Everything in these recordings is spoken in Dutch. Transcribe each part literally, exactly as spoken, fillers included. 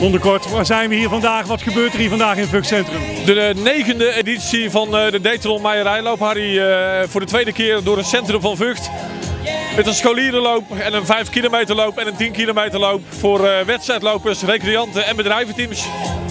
Onderkort, waar zijn we hier vandaag? Wat gebeurt er hier vandaag in het Vught Centrum? De negende editie van de Detron Meyerijloop, Harry, voor de tweede keer door het centrum van Vught. Met een scholierenloop en een vijf kilometer loop en een tien kilometer loop voor wedstrijdlopers, recreanten en bedrijventeams.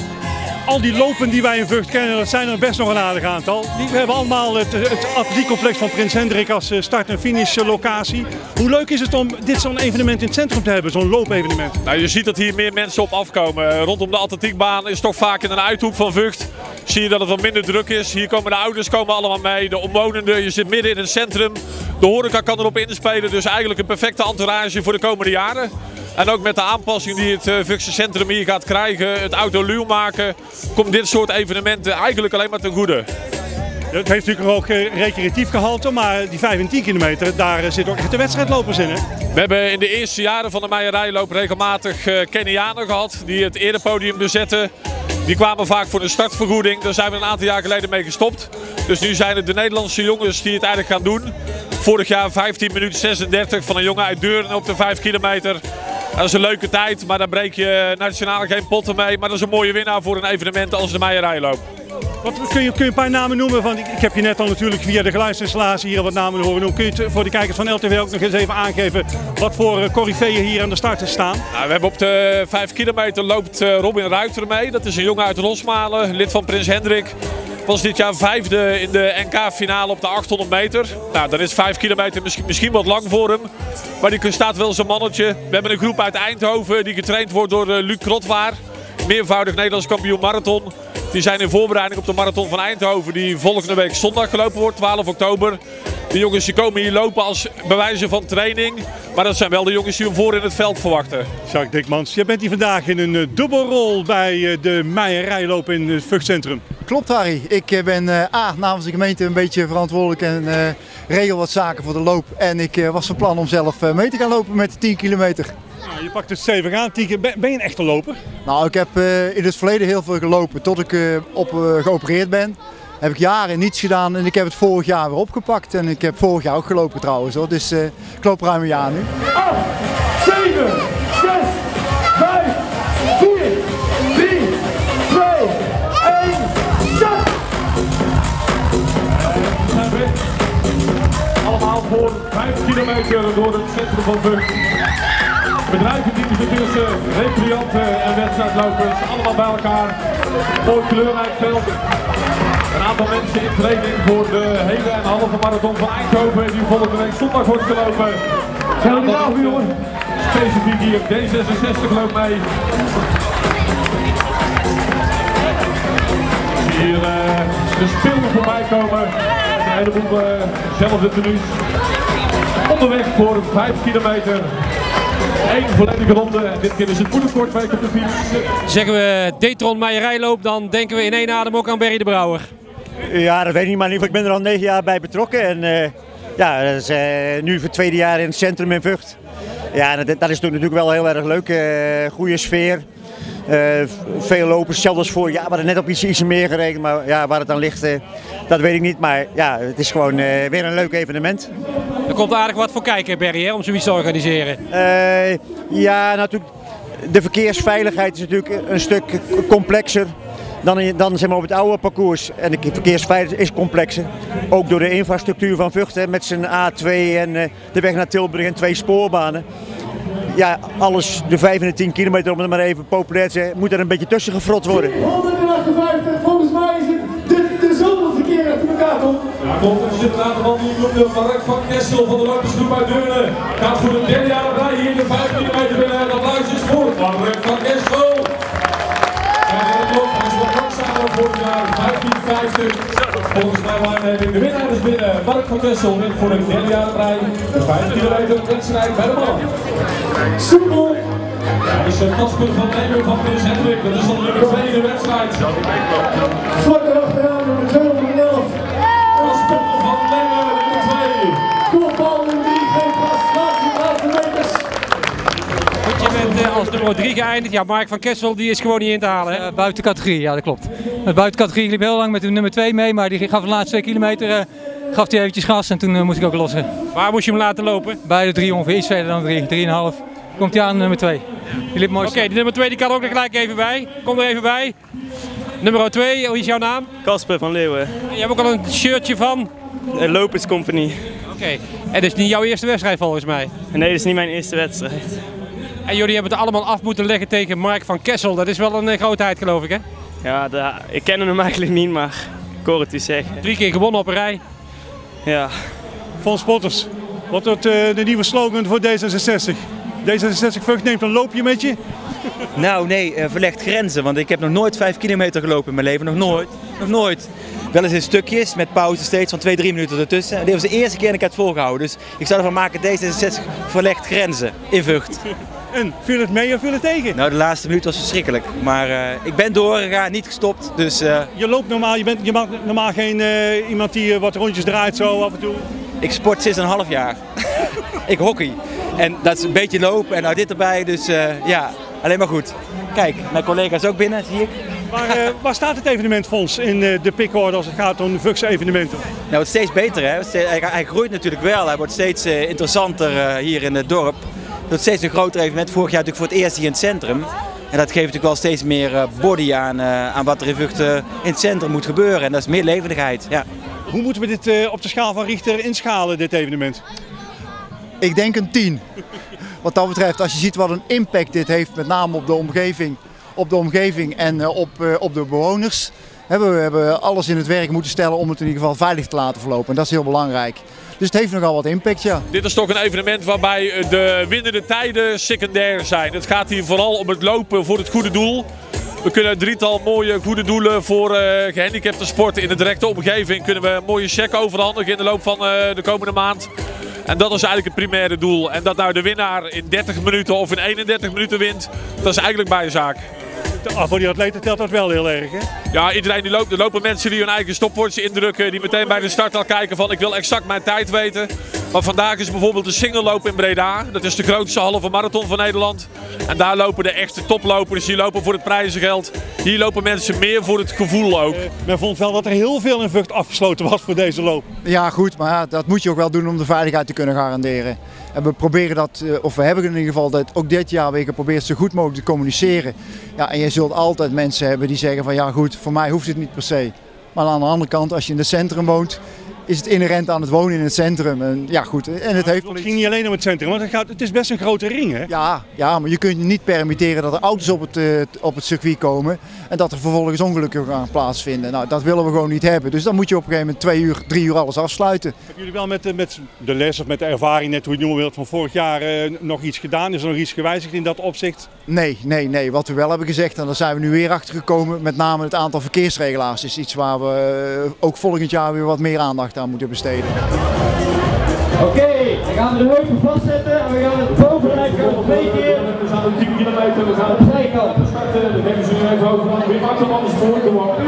Al die lopen die wij in Vught kennen, dat zijn er best nog een aardig aantal. Die, we hebben allemaal het, het atletiekcomplex van Prins Hendrik als start- en finish locatie. Hoe leuk is het om dit zo'n evenement in het centrum te hebben, zo'n loopevenement? Nou, je ziet dat hier meer mensen op afkomen. Rondom de atletiekbaan is toch vaak in een uithoek van Vught. Zie je dat het wat minder druk is. Hier komen de ouders komen allemaal mee, de omwonenden. Je zit midden in het centrum. De horeca kan erop inspelen, dus eigenlijk een perfecte entourage voor de komende jaren. En ook met de aanpassing die het uh, Vuchtse centrum hier gaat krijgen, het autoluw maken, komt dit soort evenementen eigenlijk alleen maar ten goede. Het heeft natuurlijk ook uh, recreatief gehalte, maar die vijf en tien kilometer, daar uh, zitten ook echt de wedstrijdlopers in, hè? We hebben in de eerste jaren van de Meyerijloop regelmatig uh, Kenianen gehad die het erepodium bezetten. Die kwamen vaak voor een startvergoeding, daar zijn we een aantal jaar geleden mee gestopt. Dus nu zijn het de Nederlandse jongens die het eigenlijk gaan doen. Vorig jaar vijftien minuten zesendertig van een jongen uit Deurne op de vijf kilometer. Dat is een leuke tijd, maar daar breek je nationaal geen potten mee. Maar dat is een mooie winnaar voor een evenement als de Meyerijloop. Wat, kun, je, kun je een paar namen noemen? Van, ik, ik heb je net al natuurlijk via de geluidsinstallatie hier wat namen horen noemen. Kun je het voor de kijkers van L T V ook nog eens even aangeven wat voor uh, coryfeeën hier aan de start staan? Nou, we hebben op de vijf kilometer loopt uh, Robin Ruiter mee. Dat is een jongen uit Rosmalen, lid van Prins Hendrik. Was dit jaar vijfde in de N K-finale op de achthonderd meter. Nou, dan is vijf kilometer misschien, misschien wat lang voor hem. Maar die staat wel zijn mannetje. We hebben een groep uit Eindhoven die getraind wordt door uh, Luc Krotwaar. Meervoudig Nederlands kampioen marathon. Die zijn in voorbereiding op de marathon van Eindhoven die volgende week zondag gelopen wordt, twaalf oktober. De jongens die komen hier lopen als bewijzen van training. Maar dat zijn wel de jongens die hem voor in het veld verwachten. Jacques Dikmans, jij bent hier vandaag in een uh, dubbelrol bij uh, de Meyerijloop in het Vught Centrum. Klopt, Harry. Ik ben uh, A, namens de gemeente een beetje verantwoordelijk en uh, regel wat zaken voor de loop. En ik uh, was van plan om zelf uh, mee te gaan lopen met de tien kilometer. Nou, je pakt het stevig aan. Ben, ben je een echte loper? Nou, ik heb uh, in het verleden heel veel gelopen. Tot ik uh, op, uh, geopereerd ben, heb ik jaren niets gedaan en ik heb het vorig jaar weer opgepakt. En ik heb vorig jaar ook gelopen trouwens, hoor. Dus uh, ik loop ruim een jaar nu. acht, zeven, zes, vijf, vier, drie, twee, één, start! Allemaal voor vijf kilometer door het centrum van Vught. Bedrijventeams ertussen, recreanten en wedstrijdlopers, allemaal bij elkaar. Mooi kleurrijk veld. Een aantal mensen in training voor de hele en halve marathon van Eindhoven die volgende week zondag wordt gelopen. Zijn we nou weer hoor? Specifiek hier D zesenzestig loopt mee. Hier uh, de spelen voorbij komen. Een heleboel uh, zelfde tenues. Onderweg voor vijf kilometer. Eén volledige ronde en dit keer is het moederkortweek op de fiets. Zeggen we Detron Meyerijloop, dan denken we in één adem ook aan Berry de Brouwer. Ja, dat weet ik niet, maar in ieder geval, ik ben er al negen jaar bij betrokken. En uh, ja, dat is uh, nu voor het tweede jaar in het centrum in Vught. Ja, dat, dat is natuurlijk wel heel erg leuk. Uh, goede sfeer. Uh, veel lopers, zelfs als vorig jaar. We hadden net op iets, iets meer gerekend, maar ja, waar het aan ligt, uh, dat weet ik niet. Maar ja, het is gewoon uh, weer een leuk evenement. Er komt aardig wat voor kijken, Berry, hè, om zoiets te organiseren. Uh, ja, natuurlijk. De verkeersveiligheid is natuurlijk een stuk complexer dan, dan zeg maar, op het oude parcours. En de verkeersveiligheid is complexer. Ook door de infrastructuur van Vught, hè, met zijn A twee en uh, de weg naar Tilburg en twee spoorbanen. Ja, alles, de vijf en de tien kilometer, om het maar even populair te zeggen, moet er een beetje tussen gefrot worden. honderdachtenvijftig, volgens mij is het de, de zoveel verkeer achter elkaar, toch? Ja, klopt. Er zit een aantal mannen die noemde Mark van Kessel van de lopersgroep uit Deurne. Gaat voor de derde jaar op rij hier de vijf kilometer binnen. En applaus is voor Mark van Kessel. Ja, dat klopt. Hij is wat langzamer vorig jaar, vijftien vijftig. Volgens mij waarneming de winnaar is binnen. Mark van Kessel wint voor de derde jaar op rij de vijf kilometer wedstrijd bij de man. Soepel. Dat is een Kasper van Nijmegen van Prins Hendrik. Dat is al de nummer twee in de wedstrijd. Vlak erachteraan nummer tweehonderdelf. Kasper van Nijmegen, nummer twee. Kopbal nummer drie, geeft gas, laatste, laatste meters. Goed, je bent uh, als nummer drie geëindigd. Ja, Mark van Kessel die is gewoon niet in te halen. Hè? Uh, buiten categorie, ja dat klopt. Met buiten categorie liep heel lang met de nummer twee mee, maar die gaf de laatste twee kilometer uh, gaf hij eventjes gas en toen uh, moest ik ook lossen. Waar moest je hem laten lopen? Bij de drie ongeveer, iets verder dan drie, drieënhalf. Komt hij aan nummer twee. Die liep mooi. Oké, okay, de nummer twee die kan er ook nog gelijk even bij. Kom er even bij. Nummer twee, hoe is jouw naam? Casper van Leeuwen. Je hebt ook al een shirtje van? De Lopers Company. Oké, okay. En dit is niet jouw eerste wedstrijd volgens mij? Nee, dit is niet mijn eerste wedstrijd. En jullie hebben het allemaal af moeten leggen tegen Mark van Kessel. Dat is wel een uh, grootheid geloof ik hè? Ja, de, ik ken hem eigenlijk niet, maar ik hoor het u zeggen. Drie keer gewonnen op een rij. Ja. Van Spotters, wat wordt uh, de nieuwe slogan voor D zesenzestig? D zesenzestig Vught neemt een loopje met je? Nou nee, uh, verlegt grenzen, want ik heb nog nooit vijf kilometer gelopen in mijn leven, nog nooit. Nog nooit. Wel eens in stukjes, met pauze steeds van twee, drie minuten ertussen. En dit was de eerste keer dat ik het volgehouden, dus ik zou ervan maken D zesenzestig verlegt grenzen in Vught. En viel het mee of viel het tegen? Nou, de laatste minuut was verschrikkelijk, maar uh, ik ben doorgegaan, niet gestopt, dus... Uh... Je loopt normaal, je bent, je bent normaal geen uh, iemand die uh, wat rondjes draait zo af en toe? Ik sport sinds een half jaar. Ik hockey. En dat is een beetje lopen en nou dit erbij, dus uh, ja, alleen maar goed. Kijk, mijn collega's ook binnen, zie ik. Maar uh, waar staat het evenementfonds in uh, de pickorde als het gaat om Vuchtse evenementen? Nou, het wordt steeds beter, hè. Hij, hij groeit natuurlijk wel, hij wordt steeds uh, interessanter uh, hier in het dorp. Het wordt steeds een groter evenement, vorig jaar natuurlijk voor het eerst hier in het centrum. En dat geeft natuurlijk wel steeds meer uh, body aan, uh, aan wat er in Vught uh, in het centrum moet gebeuren. En dat is meer levendigheid, ja. Hoe moeten we dit uh, op de schaal van Richter inschalen, dit evenement? Ik denk een tien. Wat dat betreft, als je ziet wat een impact dit heeft, met name op de omgeving, op de omgeving en uh, op, uh, op de bewoners. We hebben alles in het werk moeten stellen om het in ieder geval veilig te laten verlopen. En dat is heel belangrijk. Dus het heeft nogal wat impact, ja. Dit is toch een evenement waarbij de winnende tijden secundair zijn. Het gaat hier vooral om het lopen voor het goede doel. We kunnen een drietal mooie goede doelen voor uh, gehandicapte sporten in de directe omgeving. Kunnen we een mooie cheque overhandigen in de loop van uh, de komende maand. En dat is eigenlijk het primaire doel. En dat nou de winnaar in dertig minuten of in eenendertig minuten wint, dat is eigenlijk bijzaak. Ah, voor die atleten telt dat wel heel erg, hè? Ja, iedereen die loopt. Er lopen mensen die hun eigen stopwatch indrukken. Die meteen bij de start al kijken van ik wil exact mijn tijd weten. Maar vandaag is bijvoorbeeld de single loop in Breda. Dat is de grootste halve marathon van Nederland. En daar lopen de echte toplopers. Die lopen voor het prijzengeld. Hier lopen mensen meer voor het gevoel ook. Uh, men vond wel dat er heel veel in Vught afgesloten was voor deze loop. Ja goed, maar ja, dat moet je ook wel doen om de veiligheid te kunnen garanderen. En we proberen dat, of we hebben in ieder geval dat ook dit jaar weer geprobeerd zo goed mogelijk te communiceren. Ja, en je zult altijd mensen hebben die zeggen van ja goed, voor mij hoeft het niet per se. Maar aan de andere kant, als je in het centrum woont, is het inherent aan het wonen in het centrum. En ja goed, en het heeft... Het ging niet alleen om het centrum, want het, gaat, het is best een grote ring, hè? Ja, ja, maar je kunt niet permitteren dat er auto's op het, uh, op het circuit komen en dat er vervolgens ongelukken gaan plaatsvinden. Nou, dat willen we gewoon niet hebben. Dus dan moet je op een gegeven moment twee uur, drie uur alles afsluiten. Hebben jullie wel met, met de les of met de ervaring, net hoe je het noemen wilt, van vorig jaar uh, nog iets gedaan? Is er nog iets gewijzigd in dat opzicht? Nee, nee, nee. Wat we wel hebben gezegd, en daar zijn we nu weer achter gekomen, met name het aantal verkeersregelaars is iets waar we uh, ook volgend jaar weer wat meer aandacht aan moeten besteden. Oké, okay, dan gaan we de heupen vastzetten en we gaan het bovenlijf gaan twee keer. We gaan op tien kilometer, we gaan op de zijkant. We starten, de nemen ze nu even over. Wie maakt hem anders voor geworden?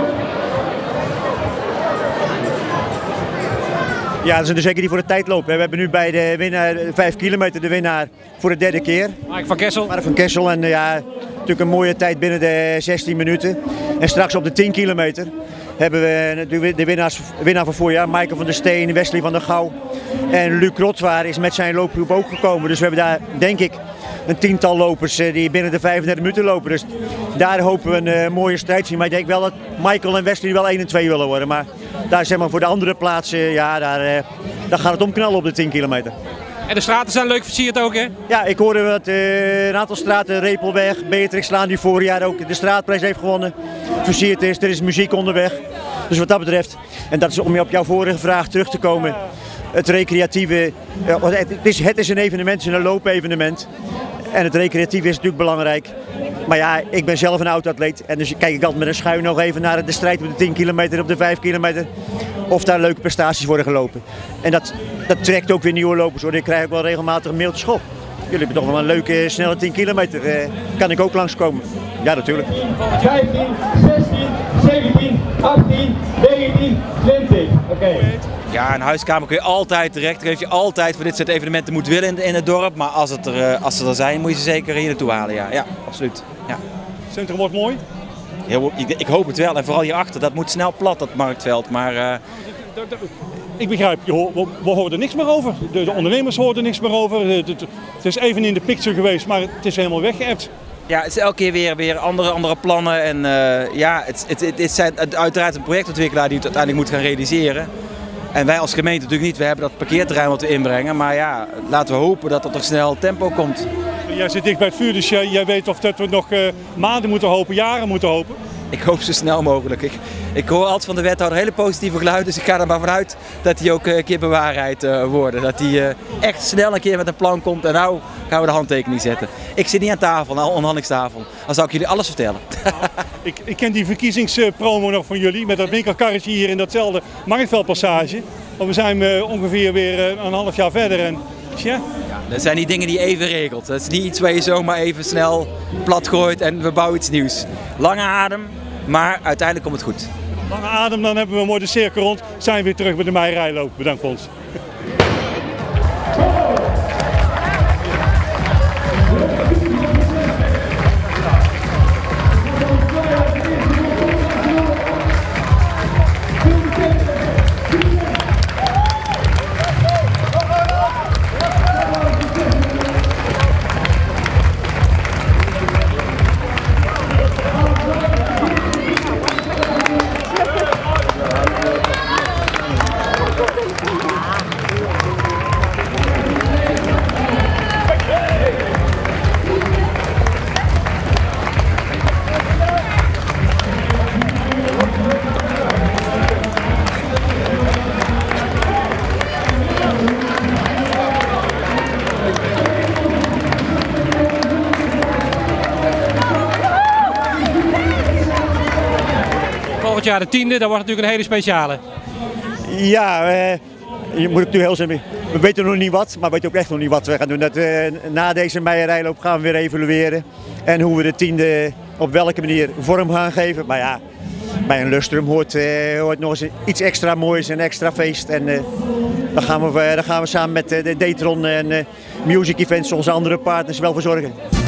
Ja, dat is zeker niet voor de tijdloop. We hebben nu bij de winnaar, vijf kilometer, de winnaar voor de derde keer. Mark van Kessel. Mark van Kessel en ja, natuurlijk een mooie tijd binnen de zestien minuten. En straks op de tien kilometer hebben we de winnaars, winnaar van voorjaar, Michael van der Steen, Wesley van der Gouw en Luc Rotwaar is met zijn loopgroep ook gekomen. Dus we hebben daar denk ik een tiental lopers die binnen de vijfendertig minuten lopen. Dus daar hopen we een uh, mooie strijd zien. Maar ik denk wel dat Michael en Wesley wel één en twee willen worden. Maar daar zeg maar voor de andere plaatsen, ja, daar, uh, daar gaat het omknallen op de tien kilometer. En de straten zijn leuk versierd ook, hè? Ja, ik hoorde dat uh, een aantal straten, Repelweg, Beatrixlaan, die vorig jaar ook de straatprijs heeft gewonnen, versierd is. Er is muziek onderweg. Dus wat dat betreft, en dat is om op jouw vorige vraag terug te komen, het recreatieve, uh, het, is, het is een evenement, het is een loopevenement. En het recreatieve is natuurlijk belangrijk. Maar ja, ik ben zelf een oud-atleet en dus kijk ik altijd met een schuin oog even naar de strijd op de tien kilometer, op de vijf kilometer. Of daar leuke prestaties worden gelopen. En dat, dat trekt ook weer nieuwe lopers hoor. Ik krijg ook wel regelmatig een mailtje op. Jullie hebben toch wel een leuke, snelle tien kilometer. Eh, kan ik ook langskomen? Ja, natuurlijk. vijftien, zestien, zeventien, achttien, negentien, twintig. Oké. Okay. Ja, een huiskamer kun je altijd terecht. Daar geef je altijd voor dit soort evenementen moet willen in, in het dorp. Maar als, het er, als ze er zijn, moet je ze zeker hier naartoe halen. Ja, ja absoluut. Ja. Het centrum wordt mooi? Heel, ik, ik hoop het wel. En vooral hierachter, dat moet snel plat, dat marktveld. Maar uh, ik begrijp, je hoor, we, we horen er niks meer over. De, de ondernemers horen er niks meer over. Het, het, het is even in de picture geweest, maar het is helemaal weggeëpt. Ja, het is elke keer weer, weer andere, andere plannen. En uh, ja, het, het, het is uiteraard een projectontwikkelaar die het uiteindelijk moet gaan realiseren. En wij als gemeente natuurlijk niet. We hebben dat parkeerterrein wat we inbrengen. Maar ja, laten we hopen dat er toch snel tempo komt. Jij zit dicht bij het vuur, dus jij, jij weet of dat we nog uh, maanden moeten hopen, jaren moeten hopen. Ik hoop zo snel mogelijk. Ik, ik hoor altijd van de wethouder hele positieve geluiden. Dus ik ga er maar vanuit dat die ook een keer bewaarheid uh, worden. Dat die uh, echt snel een keer met een plan komt. En nou gaan we de handtekening zetten. Ik zit niet aan tafel, aan de onderhandelingstafel. Dan zou ik jullie alles vertellen. ik, ik ken die verkiezingspromo nog van jullie. Met dat winkelkarretje hier in datzelfde Marktveldpassage. Maar we zijn uh, ongeveer weer uh, een half jaar verder. En, tja. Dat zijn die dingen die je even regelt. Dat is niet iets waar je zomaar even snel plat gooit en we bouwen iets nieuws. Lange adem, maar uiteindelijk komt het goed. Lange adem, dan hebben we mooi de cirkel rond. Zijn we weer terug bij de Meirijloop. Bedankt voor ons. Volgend jaar de tiende, dat wordt natuurlijk een hele speciale. Ja, eh, je moet natuurlijk heel zeggen, we weten nog niet wat, maar we weten ook echt nog niet wat we gaan doen. Dat, eh, na deze Meirijloop gaan we weer evalueren en hoe we de tiende op welke manier vorm gaan geven. Maar ja, bij een lustrum hoort, eh, hoort nog eens iets extra moois, een extra feest. En eh, daar, gaan we, daar gaan we samen met de Datron en uh, Music Events, onze andere partners, wel voor zorgen.